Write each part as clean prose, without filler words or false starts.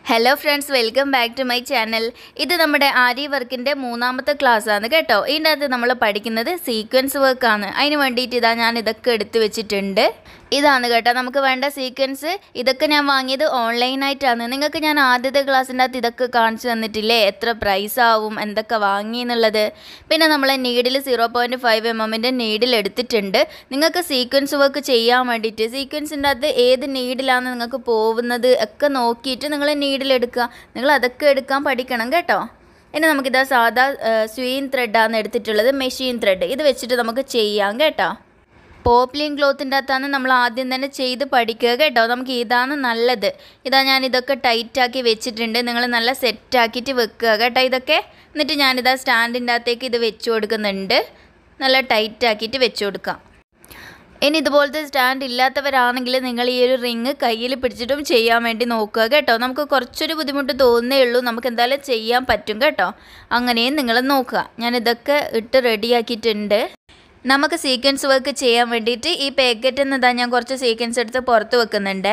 Hello friends, welcome back to my channel. This is our Ari work in the മൂന്നാമത്തെ class ആണ് കേട്ടോ. ഇതിനകത്ത് നമ്മൾ പഠിക്കുന്നത് സീക്വൻസ് വർക്ക് ആണ്. അതിനു വേണ്ടിയിട്ട് ഞാൻ ഇതൊക്കെ എടുത്തു വെച്ചിട്ടുണ്ട്. ഇതാണ് കേട്ടോ നമുക്ക് വേണ്ട സീക്വൻസ്. ഇതൊക്കെ ഞാൻ വാങ്ങിയത് ഓൺലൈൻ ആയിട്ടാണ്. നിങ്ങൾക്ക് ഞാൻ ആദ്യത്തെ ക്ലാസ്സിൻ്റെ അകത്ത് ഇതൊക്കെ കാണിച്ചു തന്നിട്ടില്ലേ, എത്ര പ്രൈസ് ആവും, എന്തൊക്കെ വാങ്ങി എന്നുള്ളത്. പിന്നെ നമ്മൾ നീഡിൽ 0.5 mm നീഡിൽ എടുത്തിട്ടുണ്ട്. നിങ്ങൾക്ക് സീക്വൻസ് വർക്ക് ചെയ്യാൻ വേണ്ടിയിട്ട് സീക്വൻസിൻ്റെ അകത്ത് ഏത് നീഡിലാണ് നിങ്ങൾക്ക് പോകുന്നത് ഒക്കെ നോക്കിയിട്ട് നിങ്ങൾ നീഡിലെടുക്കുക. നിങ്ങൾ അതൊക്കെ എടുക്കാൻ പഠിക്കണം കേട്ടോ. ഇനി നമുക്കിതാ സാധാ സ്വീൻ ത്രെഡാണ് എടുത്തിട്ടുള്ളത്, മെഷീൻ ത്രെഡ്. ഇത് വെച്ചിട്ട് നമുക്ക് ചെയ്യാം കേട്ടോ. പോപ്ലിൻ ക്ലോത്തിൻ്റെ അകത്താണ് നമ്മൾ ആദ്യം തന്നെ ചെയ്ത് പഠിക്കുക കേട്ടോ. നമുക്ക് ഇതാണ് നല്ലത്. ഞാൻ ഇതൊക്കെ ടൈറ്റാക്കി വെച്ചിട്ടുണ്ട്. നിങ്ങൾ നല്ല സെറ്റാക്കിയിട്ട് വെക്കുക കേട്ടോ ഇതൊക്കെ. എന്നിട്ട് ഞാനിതാ സ്റ്റാൻഡിൻ്റെ അകത്തേക്ക് ഇത് വെച്ച് കൊടുക്കുന്നുണ്ട്. നല്ല ടൈറ്റാക്കിയിട്ട് വെച്ച് കൊടുക്കാം. ഇനി ഇതുപോലത്തെ സ്റ്റാൻഡ് ഇല്ലാത്തവരാണെങ്കിൽ നിങ്ങൾ ഈ ഒരു റിങ് കയ്യിൽ പിടിച്ചിട്ടും ചെയ്യാൻ വേണ്ടി നോക്കുക കേട്ടോ. നമുക്ക് കുറച്ചൊരു ബുദ്ധിമുട്ട് തോന്നേ ഉള്ളൂ, നമുക്ക് എന്തായാലും ചെയ്യാൻ പറ്റും കേട്ടോ. അങ്ങനെയും നിങ്ങൾ നോക്കുക. ഞാനിതൊക്കെ ഇട്ട് റെഡിയാക്കിയിട്ടുണ്ട്. നമുക്ക് സീക്വൻസ് വർക്ക് ചെയ്യാൻ വേണ്ടിയിട്ട് ഈ പാക്കറ്റിൽ നിന്ന് ഞാൻ കുറച്ച് സീക്വൻസ് എടുത്ത് പുറത്ത് വെക്കുന്നുണ്ട്.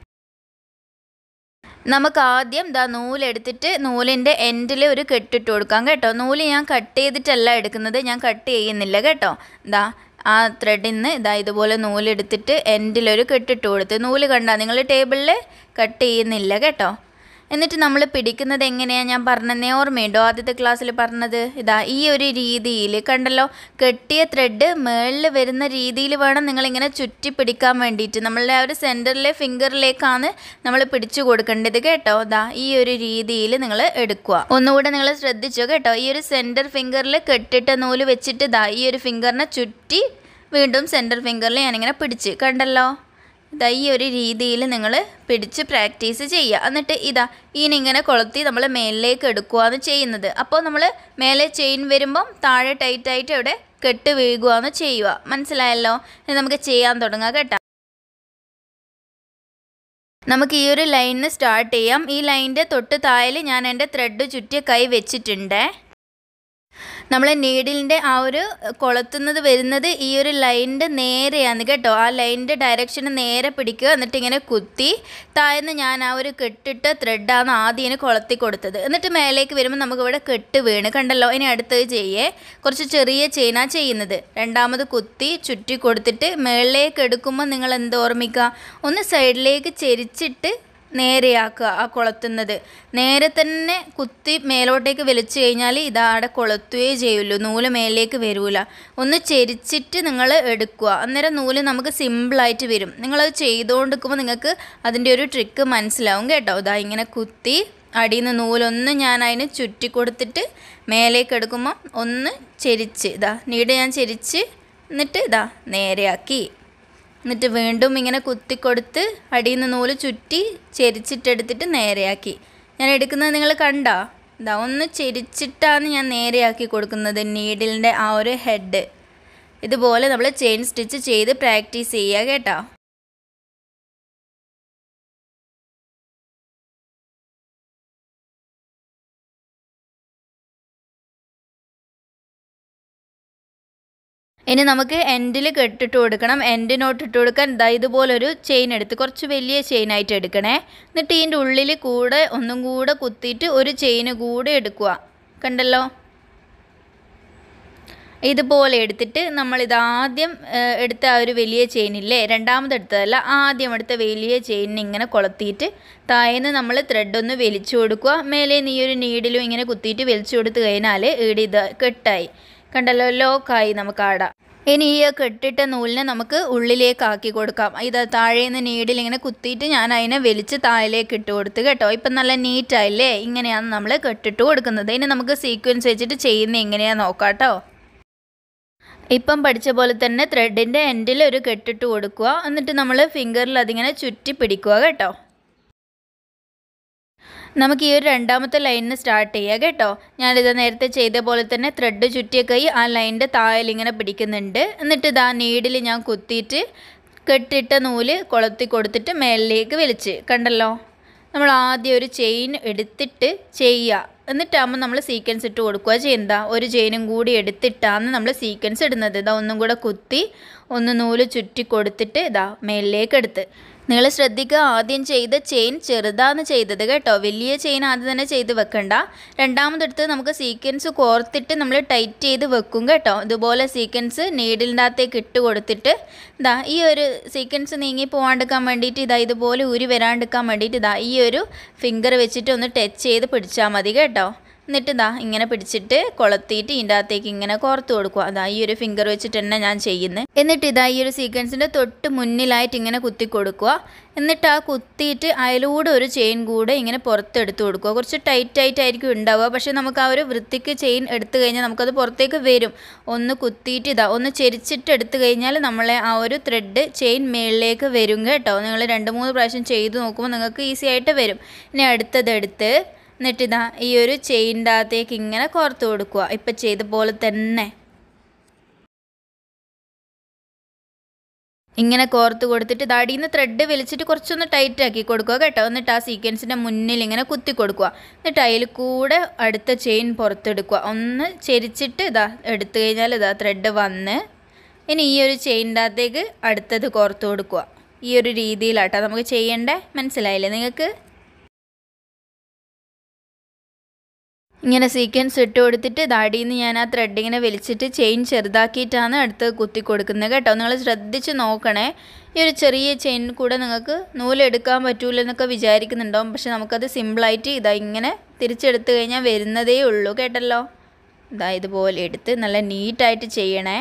നമുക്ക് ആദ്യം നൂലെടുത്തിട്ട് നൂലിൻ്റെ എൻഡിൽ ഒരു കെട്ടിട്ട് കൊടുക്കാം കേട്ടോ. നൂല് ഞാൻ കട്ട് ചെയ്തിട്ടല്ല എടുക്കുന്നത്, ഞാൻ കട്ട് ചെയ്യുന്നില്ല കേട്ടോ. ആ ത്രെഡിൽ നിന്ന് ഇതുപോലെ നൂലെടുത്തിട്ട് എൻഡിലൊരു കെട്ടിട്ട് കൊടുത്ത്, നൂല് കണ്ടാൽ നിങ്ങൾ ടേബിളിൽ കട്ട് ചെയ്യുന്നില്ല കേട്ടോ. എന്നിട്ട് നമ്മൾ പിടിക്കുന്നത് എങ്ങനെയാണ് ഞാൻ പറഞ്ഞതേ ഓർമ്മയുണ്ടോ? ആദ്യത്തെ ക്ലാസ്സിൽ പറഞ്ഞത് ഈ ഒരു രീതിയിൽ കണ്ടല്ലോ. കെട്ടിയ ത്രെഡ് മുകളിൽ വരുന്ന രീതിയിൽ വേണം നിങ്ങളിങ്ങനെ ചുറ്റി പിടിക്കാൻ വേണ്ടിയിട്ട്. നമ്മളുടെ ആ ഒരു സെൻറ്ററിലെ ഫിംഗറിലേക്കാണ് നമ്മൾ പിടിച്ചു കൊടുക്കേണ്ടത് കേട്ടോ. ഈ ഒരു രീതിയിൽ നിങ്ങൾ എടുക്കുക. ഒന്നുകൂടെ നിങ്ങൾ ശ്രദ്ധിച്ചോ കേട്ടോ. ഈ ഒരു സെൻറ്റർ ഫിംഗറിൽ കെട്ടിട്ട നൂല് വെച്ചിട്ട് ഈ ഒരു ഫിംഗറിനെ ചുറ്റി വീണ്ടും സെൻറ്റർ ഫിംഗറിൽ ഞാനിങ്ങനെ പിടിച്ച് കണ്ടല്ലോ. ഈ ഒരു രീതിയിൽ നിങ്ങൾ പിടിച്ച് പ്രാക്ടീസ് ചെയ്യുക. എന്നിട്ട് ഇതിങ്ങനെ കൊളുത്തി നമ്മൾ മേലിലേക്ക് എടുക്കുകയാണ് ചെയ്യുന്നത്. അപ്പോൾ നമ്മൾ മേലെ ചെയിൻ വരുമ്പം താഴെ ടൈറ്റായിട്ട് അവിടെ കെട്ട് വീഴുകയാണ് ചെയ്യുക. മനസ്സിലായല്ലോ? ഇനി നമുക്ക് ചെയ്യാൻ തുടങ്ങാം കേട്ടോ. നമുക്ക് ഈ ഒരു ലൈനിന് സ്റ്റാർട്ട് ചെയ്യാം. ഈ ലൈനിൻ്റെ തൊട്ട് താഴെ ഞാൻ എൻ്റെ ത്രെഡ് ചുറ്റിയ കൈ വെച്ചിട്ടുണ്ട്. നമ്മൾ നീഡിലിൻ്റെ ആ ഒരു കൊളുത്തുന്നത് വരുന്നത് ഈ ഒരു ലൈനിൻ്റെ നേരെയാണ് കേട്ടോ. ആ ലൈനിൻ്റെ ഡയറക്ഷന് നേരെ പിടിക്കുക. എന്നിട്ട് ഇങ്ങനെ കുത്തി താഴ്ന്ന് ഞാൻ ആ ഒരു കെട്ടിട്ട ത്രെഡാണ് ആദ്യം കൊളുത്തി കൊടുത്തത്. എന്നിട്ട് മേലേക്ക് വരുമ്പോൾ നമുക്കിവിടെ കെട്ട് വീണ് കണ്ടല്ലോ. ഇനി അടുത്തത് ചെയ്യേ, കുറച്ച് ചെറിയ ചെയിനാണ് ചെയ്യുന്നത്. രണ്ടാമത് കുത്തി ചുറ്റി കൊടുത്തിട്ട് മേളിലേക്ക് എടുക്കുമ്പോൾ നിങ്ങൾ എന്ത് ഓർമ്മിക്കുക, ഒന്ന് സൈഡിലേക്ക് ചെരിച്ചിട്ട് നേരെയാക്കുക. ആ കൊളുത്തുന്നത് നേരെ തന്നെ കുത്തി മേലോട്ടേക്ക് വലിച്ചു കഴിഞ്ഞാൽ അവിടെ കൊളുത്തുകയേ ചെയ്യുള്ളൂ, നൂല് മേലേക്ക് വരില്ല. ഒന്ന് ചെരിച്ചിട്ട് നിങ്ങൾ എടുക്കുക. അന്നേരം നൂല് നമുക്ക് സിമ്പിളായിട്ട് വരും. നിങ്ങളത് ചെയ്തുകൊണ്ടിരിക്കുമ്പോൾ നിങ്ങൾക്ക് അതിൻ്റെ ഒരു ട്രിക്ക് മനസ്സിലാവും കേട്ടോ. ഇങ്ങനെ കുത്തി അടിയിൽ നിന്ന് നൂലൊന്ന് ഞാൻ അതിന് ചുറ്റി കൊടുത്തിട്ട് മേലേക്ക് എടുക്കുമ്പോൾ ഒന്ന് ചെരിച്ച് നീട് ഞാൻ ചെരിച്ച് എന്നിട്ട് നേരെയാക്കി. എന്നിട്ട് വീണ്ടും ഇങ്ങനെ കുത്തിക്കൊടുത്ത് അടിയിൽ നിന്ന് നൂല് ചുറ്റി ചെരിച്ചിട്ടെടുത്തിട്ട് നേരെയാക്കി. ഞാൻ എടുക്കുന്നത് നിങ്ങൾ കണ്ടോ? ഒന്ന് ചെരിച്ചിട്ടാണ് ഞാൻ നേരെയാക്കി കൊടുക്കുന്നത് നീഡിലിൻ്റെ ആ ഒരു ഹെഡ്. ഇതുപോലെ നമ്മൾ ചെയിൻ സ്റ്റിച്ച് ചെയ്ത് പ്രാക്ടീസ് ചെയ്യുക കേട്ടോ. ഇനി നമുക്ക് എൻഡിൽ കെട്ടിട്ട് കൊടുക്കണം. എൻഡിനോട്ട് ഇട്ട് കൊടുക്കാൻ ഇതുപോലൊരു ചെയിൻ എടുത്ത് കുറച്ച് വലിയ ചെയിനായിട്ട് എടുക്കണേ. എന്നിട്ട് ഇതിൻ്റെ ഉള്ളിൽ കൂടെ ഒന്നും കൂടെ കുത്തിയിട്ട് ഒരു ചെയിന് കൂടെ എടുക്കുക. കണ്ടല്ലോ, ഇതുപോലെ എടുത്തിട്ട് നമ്മളിതാദ്യം എടുത്ത ആ ഒരു വലിയ ചെയിനില്ലേ, രണ്ടാമത് എടുത്തതല്ല, ആദ്യം എടുത്ത വലിയ ചെയിനിന് ഇങ്ങനെ കൊളുത്തിയിട്ട് താഴേന്ന് നമ്മൾ ത്രെഡൊന്ന് വലിച്ചു കൊടുക്കുക. മേലെ ഈ ഒരു നീഡിലും ഇങ്ങനെ കുത്തിയിട്ട് വലിച്ചു കൊടുത്ത് കഴിഞ്ഞാൽ ഈട് കെട്ടായി. കണ്ടല്ലോ, ലോക്കായി നമുക്ക് ആടാം. ഇനി ഈ കെട്ടിട്ട നൂലിനെ നമുക്ക് ഉള്ളിലേക്ക് ആക്കി കൊടുക്കാം. താഴേന്ന് നീഡിൽ ഇങ്ങനെ കുത്തിയിട്ട് ഞാൻ അതിനെ വലിച്ച് താഴേക്ക് ഇട്ട് കൊടുത്ത് കേട്ടോ. ഇപ്പം നല്ല നീറ്റായില്ലേ? ഇങ്ങനെയാണ് നമ്മൾ കെട്ടിട്ട് കൊടുക്കുന്നത്. ഇനി നമുക്ക് സീക്വൻസ് വെച്ചിട്ട് ചെയ്യുന്നത് എങ്ങനെയാണെന്ന് നോക്കാം കേട്ടോ. ഇപ്പം പഠിച്ച പോലെ തന്നെ ത്രെഡിൻ്റെ എൻഡിൽ ഒരു കെട്ടിട്ട് കൊടുക്കുക. എന്നിട്ട് നമ്മൾ ഫിംഗറിൽ അതിങ്ങനെ ചുറ്റി പിടിക്കുക കേട്ടോ. നമുക്ക് ഈ ഒരു രണ്ടാമത്തെ ലൈനിന് സ്റ്റാർട്ട് ചെയ്യാം കേട്ടോ. ഞാനിത് നേരത്തെ ചെയ്ത പോലെ തന്നെ ത്രെഡ് ചുറ്റിയ കൈ ആ ലൈനിൻ്റെ താഴെ ഇങ്ങനെ പിടിക്കുന്നുണ്ട്. എന്നിട്ട് നീഡിൽ ഞാൻ കുത്തിയിട്ട് കെട്ടിട്ട നൂല് കൊളുത്തി കൊടുത്തിട്ട് മേലിലേക്ക് വലിച്ച് കണ്ടല്ലോ. നമ്മൾ ആദ്യം ഒരു ചെയിൻ എടുത്തിട്ട് ചെയ്യുക. എന്നിട്ടാകുമ്പോൾ നമ്മൾ സീക്വൻസ് ഇട്ട് കൊടുക്കുക ചെയ്യുന്നത്. ഒരു ചെയിനും കൂടി എടുത്തിട്ടാണ് നമ്മൾ സീക്വൻസ് ഇടുന്നത്. ഒന്നും കൂടെ കുത്തി ഒന്ന് നൂല് ചുറ്റി കൊടുത്തിട്ട് മേലിലേക്ക് എടുത്ത് നിങ്ങൾ ശ്രദ്ധിക്കുക, ആദ്യം ചെയ്ത ചെയിൻ ചെറുതാണ് ചെയ്തത് കേട്ടോ. വലിയ ചെയിൻ ആദ്യം തന്നെ ചെയ്ത് വെക്കണ്ട. രണ്ടാമതെടുത്ത് നമുക്ക് സീക്വൻസ് കോർത്തിട്ട് നമ്മൾ ടൈറ്റ് ചെയ്ത് വെക്കും കേട്ടോ. ഇതുപോലെ സീക്വൻസ് നീഡിലിൻ്റെ അകത്തേക്ക് ഇട്ട് കൊടുത്തിട്ട് ഈ ഒരു സീക്വൻസ് നീങ്ങി പോകാണ്ടിരിക്കാൻ വേണ്ടിയിട്ട് ഇതുപോലെ ഊരി വരാണ്ടിരിക്കാൻ വേണ്ടിയിട്ട് ഈ ഒരു ഫിംഗർ വെച്ചിട്ട് ഒന്ന് ടച്ച് ചെയ്ത് പിടിച്ചാൽ മതി കേട്ടോ. എന്നിട്ട് ഇങ്ങനെ പിടിച്ചിട്ട് കൊളത്തിയിട്ട് ഇതിൻ്റെ അകത്തേക്ക് ഇങ്ങനെ കോർത്ത് കൊടുക്കുക. ഈ ഒരു ഫിംഗർ വെച്ചിട്ട് തന്നെ ഞാൻ ചെയ്യുന്നത്. എന്നിട്ട് ഈ ഒരു സീക്വൻസിൻ്റെ തൊട്ട് മുന്നിലായിട്ട് ഇങ്ങനെ കുത്തി കൊടുക്കുക. എന്നിട്ട് ആ കുത്തിയിട്ട് അതിലൂടെ ഒരു ചെയിൻ കൂടെ ഇങ്ങനെ പുറത്തെടുത്ത് കൊടുക്കുക. കുറച്ച് ടൈറ്റായിട്ടായിരിക്കും ഉണ്ടാവുക, പക്ഷേ നമുക്ക് ആ ഒരു വൃത്തിക്ക് ചെയിൻ എടുത്തു കഴിഞ്ഞാൽ നമുക്കത് പുറത്തേക്ക് വരും. ഒന്ന് കുത്തിയിട്ട് ഒന്ന് ചെരിച്ചിട്ട് എടുത്തു കഴിഞ്ഞാൽ നമ്മളെ ആ ഒരു ത്രെഡ് ചെയിൻ മേളിലേക്ക് വരും കേട്ടോ. നിങ്ങൾ 2-3 പ്രാവശ്യം ചെയ്ത് നോക്കുമ്പോൾ നിങ്ങൾക്ക് ഈസി ആയിട്ട് വരും. ഇനി അടുത്തതെടുത്ത് എന്നിട്ട് ഈ ഒരു ചെയിൻ്റെ അകത്തേക്ക് ഇങ്ങനെ കോർത്ത് കൊടുക്കുക. ഇപ്പം ചെയ്ത പോലെ തന്നെ ഇങ്ങനെ കോർത്ത് കൊടുത്തിട്ട് അടിയിൽ നിന്ന് ത്രെഡ് വലിച്ചിട്ട് കുറച്ചൊന്ന് ടൈറ്റ് ആക്കി കൊടുക്കുക കേട്ടോ. എന്നിട്ട് ആ സീക്വൻസിൻ്റെ മുന്നിൽ ഇങ്ങനെ കുത്തി കൊടുക്കുക. എന്നിട്ട് അതിൽ കൂടെ അടുത്ത ചെയിൻ പുറത്തെടുക്കുക. ഒന്ന് ചെരിച്ചിട്ട് എടുത്തു കഴിഞ്ഞാൽ ത്രെഡ് വന്ന് ഇനി ഈ ഒരു ചെയിൻ്റെ അകത്തേക്ക് അടുത്തത് കോർത്ത് കൊടുക്കുക. ഈ ഒരു രീതിയിലാട്ടോ നമുക്ക് ചെയ്യേണ്ടേ. മനസ്സിലായില്ലേ നിങ്ങൾക്ക്? ഇങ്ങനെ സീക്വൻസ് ഇട്ട് കൊടുത്തിട്ട് അടിയിൽ നിന്ന് ഞാൻ ആ ത്രെഡ് ഇങ്ങനെ വലിച്ചിട്ട് ചെയിൻ ചെറുതാക്കിയിട്ടാണ് അടുത്ത് കുത്തി കൊടുക്കുന്നത് കേട്ടോ. നിങ്ങൾ ശ്രദ്ധിച്ച് നോക്കണേ. ഈ ഒരു ചെറിയ ചെയിൻ കൂടെ നിങ്ങൾക്ക് നൂലെടുക്കാൻ പറ്റൂല എന്നൊക്കെ വിചാരിക്കുന്നുണ്ടാവും, പക്ഷെ നമുക്കത് സിമ്പിളായിട്ട് ഇങ്ങനെ തിരിച്ചെടുത്ത് കഴിഞ്ഞാൽ വരുന്നതേ ഉള്ളൂ കേട്ടല്ലോ. ഇതുപോലെ എടുത്ത് നല്ല നീറ്റായിട്ട് ചെയ്യണേ.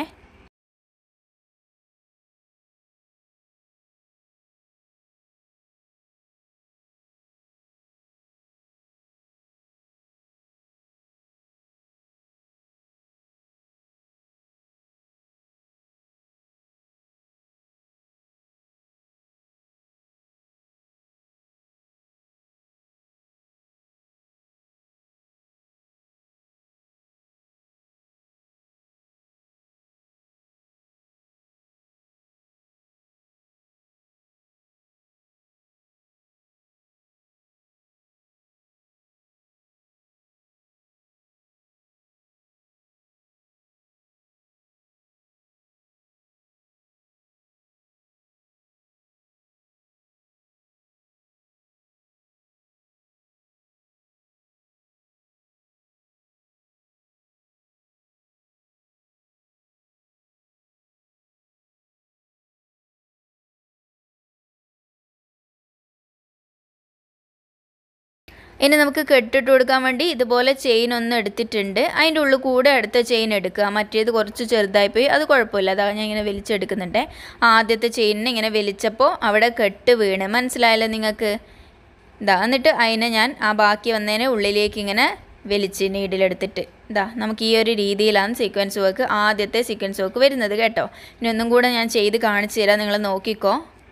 ഇനി നമുക്ക് കെട്ടിട്ട് കൊടുക്കാൻ വേണ്ടി ഇതുപോലെ ചെയിൻ ഒന്ന് എടുത്തിട്ടുണ്ട്. അതിൻ്റെ ഉള്ളിൽ കൂടെ അടുത്ത ചെയിൻ എടുക്കുക. മറ്റേത് കുറച്ച് ചെറുതായിപ്പോയി, അത് കുഴപ്പമില്ല. ഞാൻ ഇങ്ങനെ വലിച്ചെടുക്കുന്നുണ്ട്. ആദ്യത്തെ ചെയിനിന് ഇങ്ങനെ വലിച്ചപ്പോൾ അവിടെ കെട്ട് വീണ്. മനസ്സിലായല്ലോ നിങ്ങൾക്ക്? എന്നിട്ട് അതിനെ ഞാൻ ആ ബാക്കി വന്നതിനെ ഉള്ളിലേക്ക് ഇങ്ങനെ വലിച്ച് നീഡിലെടുത്തിട്ട് നമുക്ക് ഈ ഒരു രീതിയിലാണ് സീക്വൻസ് വർക്ക്, ആദ്യത്തെ സീക്വൻസ് വർക്ക് വരുന്നത് കേട്ടോ. ഇനി ഒന്നും കൂടെ ഞാൻ ചെയ്ത് കാണിച്ചു തരാം, നിങ്ങൾ നോക്കിക്കോ.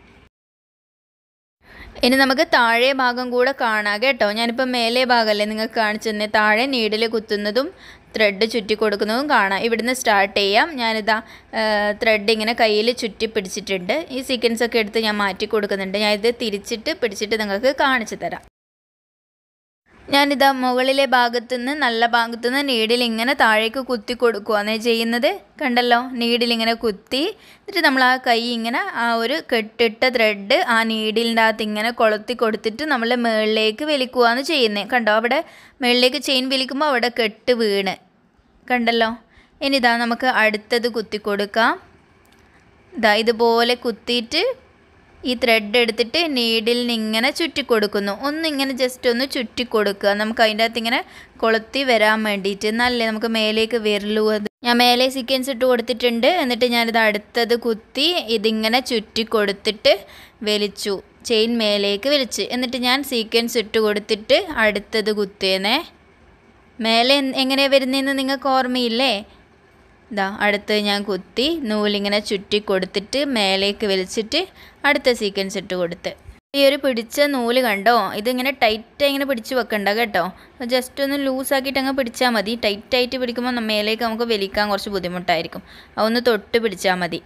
ഇനി നമുക്ക് താഴെ ഭാഗം കൂടെ കാണാം കേട്ടോ. ഞാനിപ്പോൾ മേലെ ഭാഗമല്ലേ നിങ്ങൾക്ക് കാണിച്ചു തന്നെ. താഴെ നീഡിൽ കുത്തുന്നതും ത്രെഡ് ചുറ്റി കൊടുക്കുന്നതും കാണാം. ഇവിടുന്ന് സ്റ്റാർട്ട് ചെയ്യാം. ഞാനിതാ ത്രെഡ് ഇങ്ങനെ കയ്യിൽ ചുറ്റി പിടിച്ചിട്ടുണ്ട്. ഈ സീക്വൻസൊക്കെ എടുത്ത് ഞാൻ മാറ്റി കൊടുക്കുന്നുണ്ട്. ഞാനിത് തിരിച്ചിട്ട് പിടിച്ചിട്ട് നിങ്ങൾക്ക് കാണിച്ചു തരാം. ഞാനിതാ മുകളിലെ ഭാഗത്തുനിന്ന് നല്ല ഭാഗത്തുനിന്ന് നീഡിൽ ഇങ്ങനെ താഴേക്ക് കുത്തി കൊടുക്കുകയാണ് ചെയ്യുന്നത്. കണ്ടല്ലോ, നീഡിൽ ഇങ്ങനെ കുത്തി എന്നിട്ട് നമ്മൾ ആ കൈ ഇങ്ങനെ ആ ഒരു കെട്ടിട്ട ത്രെഡ് ആ നീഡിലിൻ്റെ അകത്ത് ഇങ്ങനെ കൊളുത്തി കൊടുത്തിട്ട് നമ്മൾ മുകളിലേക്ക് വലിക്കുകയാണ് ചെയ്യുന്നത്. കണ്ടോ, അവിടെ മുകളിലേക്ക് ചെയിൻ വലിക്കുമ്പോൾ അവിടെ കെട്ട് വീണ്. കണ്ടല്ലോ. ഇനി നമുക്ക് അടുത്തത് കുത്തി കൊടുക്കാം. ഇതുപോലെ കുത്തിയിട്ട് ഈ ത്രെഡ് എടുത്തിട്ട് നീഡിലിന് ഇങ്ങനെ ചുറ്റി കൊടുക്കുന്നു. ഒന്നിങ്ങനെ ജസ്റ്റ് ഒന്ന് ചുറ്റി കൊടുക്കുക. നമുക്ക് അതിൻ്റെ അകത്ത് ഇങ്ങനെ കൊളുത്തി വരാൻ വേണ്ടിയിട്ട്. നല്ലേ നമുക്ക് മേലേക്ക് വരലൂ. അത് ഞാൻ മേലെ സീക്വൻസ് ഇട്ട് കൊടുത്തിട്ടുണ്ട്. എന്നിട്ട് ഞാനിത് അടുത്തത് കുത്തി ഇതിങ്ങനെ ചുറ്റി കൊടുത്തിട്ട് വലിച്ചു, ചെയിൻ മേലേക്ക് വലിച്ച്. എന്നിട്ട് ഞാൻ സീക്വൻസ് ഇട്ട് കൊടുത്തിട്ട് അടുത്തത് കുത്തിയേനെ. മേലെ എങ്ങനെയാണ് വരുന്നതെന്ന് നിങ്ങൾക്ക് ഓർമ്മയില്ലേ? അടുത്ത് ഞാൻ കുത്തി നൂലിങ്ങനെ ചുറ്റി കൊടുത്തിട്ട് മേലേക്ക് വലിച്ചിട്ട് അടുത്ത സീക്വൻസ് ഇട്ട് കൊടുത്ത്. ഈ ഒരു പിടിച്ച നൂല് കണ്ടോ, ഇതിങ്ങനെ ടൈറ്റായി ഇങ്ങനെ പിടിച്ച് വെക്കണ്ട കേട്ടോ. ജസ്റ്റ് ഒന്ന് ലൂസാക്കിയിട്ട് അങ്ങ് പിടിച്ചാൽ മതി. ടൈറ്റായിട്ട് പിടിക്കുമ്പോൾ മേലേക്ക് നമുക്ക് വലിക്കാൻ കുറച്ച് ബുദ്ധിമുട്ടായിരിക്കും. അതൊന്ന് തൊട്ട് പിടിച്ചാൽ മതി.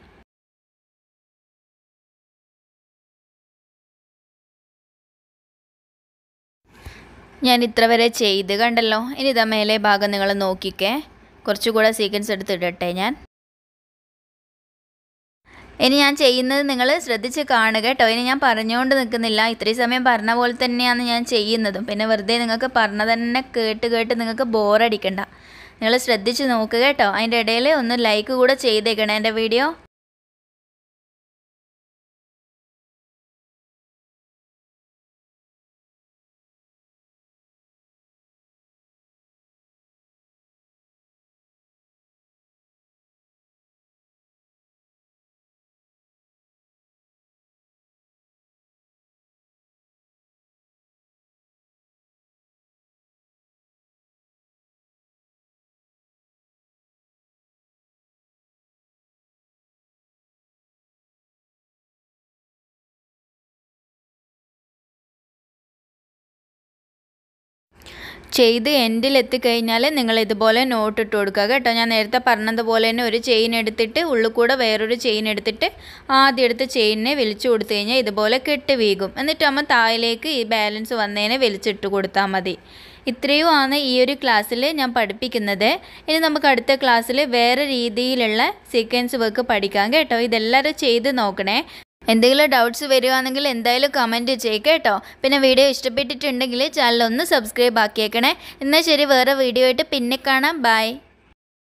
ഞാൻ ഇത്ര വരെ ചെയ്ത് കണ്ടല്ലോ. ഇനി മേലെ ഭാഗം നിങ്ങൾ നോക്കിക്കേ. കുറച്ചുകൂടെ സീക്വൻസ് എടുത്തിടട്ടെ ഞാൻ. ഇനി ഞാൻ ചെയ്യുന്നത് നിങ്ങൾ ശ്രദ്ധിച്ച് കാണുക കേട്ടോ. ഇനി ഞാൻ പറഞ്ഞുകൊണ്ട് നിൽക്കുന്നില്ല, ഇത്രയും സമയം പറഞ്ഞ പോലെ തന്നെയാണ് ഞാൻ ചെയ്യുന്നതും. പിന്നെ വെറുതെ നിങ്ങൾക്ക് പറഞ്ഞ തന്നെ കേട്ട് നിങ്ങൾക്ക് ബോറടിക്കണ്ട. നിങ്ങൾ ശ്രദ്ധിച്ച് നോക്കുക കേട്ടോ. അതിൻ്റെ ഇടയിൽ ഒന്ന് ലൈക്ക് കൂടെ ചെയ്തേക്കണേ എൻ്റെ വീഡിയോ. ചെയ്ത് എൻഡിലെത്തിക്കഴിഞ്ഞാൽ നിങ്ങൾ ഇതുപോലെ നോട്ട് ഇട്ട് കൊടുക്കുക കേട്ടോ. ഞാൻ നേരത്തെ പറഞ്ഞതുപോലെ തന്നെ ഒരു ചെയിൻ എടുത്തിട്ട് ഉള്ളിൽ കൂടെ വേറൊരു ചെയിൻ എടുത്തിട്ട് ആദ്യം എടുത്ത് ചെയിനിനെ വലിച്ചു കൊടുത്തു കഴിഞ്ഞാൽ ഇതുപോലെ കെട്ട് വീകും. എന്നിട്ട് നമ്മൾ താഴേക്ക് ഈ ബാലൻസ് വന്നതിനെ വലിച്ചിട്ട് കൊടുത്താൽ മതി. ഇത്രയുമാണ് ഈ ഒരു ക്ലാസ്സിൽ ഞാൻ പഠിപ്പിക്കുന്നത്. ഇനി നമുക്ക് അടുത്ത ക്ലാസ്സിൽ വേറെ രീതിയിലുള്ള സീക്വൻസ് വർക്ക് പഠിക്കാം കേട്ടോ. ഇതെല്ലാവരും ചെയ്ത് നോക്കണേ. എന്തെങ്കിലും ഡൗട്ട്സ് വരുവാണെങ്കിൽ എന്തായാലും കമൻറ്റ് ചെയ്യുക കേട്ടോ. പിന്നെ വീഡിയോ ഇഷ്ടപ്പെട്ടിട്ടുണ്ടെങ്കിൽ ചാനൽ ഒന്ന് സബ്സ്ക്രൈബ് ആക്കിയേക്കണേ. എന്നാൽ ശരി, വേറെ വീഡിയോ ആയിട്ട് പിന്നെ കാണാം. ബൈ.